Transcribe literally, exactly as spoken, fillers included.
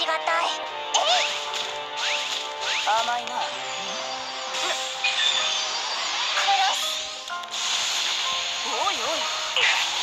しがたい。えい。甘いな。殺す。おいおい。